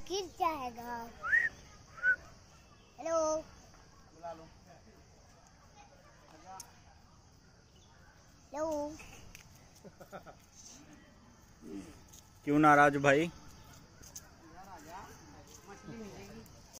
गिर जाएगा। हेलो बुला लो। हेलो क्यों नाराज भाई?